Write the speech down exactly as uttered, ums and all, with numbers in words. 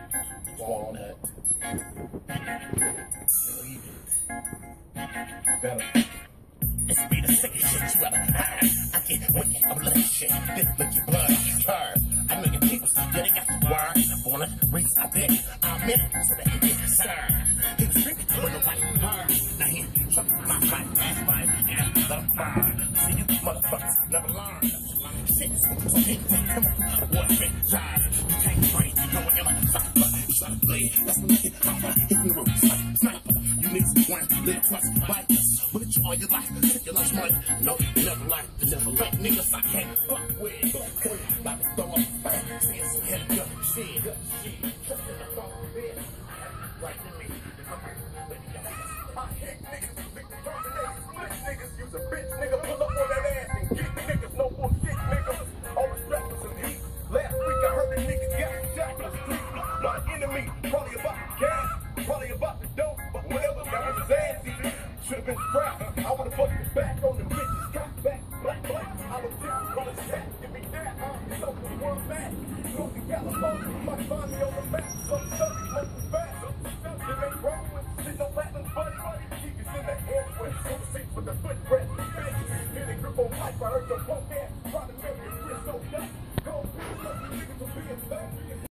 All that. Better. It's be the sickest shit you ever heard. I get wicked, I'm lit shit. This look your blood, curve. I know your people, yeah, they got the word. For one of the reasons I did, I admit it, so they can get concerned. He was drinking, but nobody heard. Now he trucking my fight, ass fight, and the burn. See you motherfuckers never learn. Shit, so he can chemical warfare drive. You can't breathe, no one ever stop, but you try to bleed. That's when you get hot, hitting the roof, sniper. You niggas want live plus bikers. Bullet you all your life, take your lunch money. No, never like, never like niggas I can't fuck with. Like a throw up a bang, saying some heavy gun shit. Trusting the phone bed. Right to me. I hate niggas, big terminators, split niggas, use a bitch nigga, pull up on that ass and get niggas, no bullshit nigga. Always reckless and heat. Last week I heard a nigga got shot in the street. My enemy, probably about the gas, probably about the dope, but whatever, that was his ass eating. Should've been strapped. I would've put his back on the bitches, got back, black, black. I was just on his hat, give me that, huh? So the world back. Go to California, you might find me on the map. So study, smoking fast. It ain't wrong with shit, no platinum buddy. Keep us in the air, with the seats with the footprint. Bitches, hit a grip on pipe, I heard your punk ass. Try to make your wrist so tight. Go, niggas will be in back.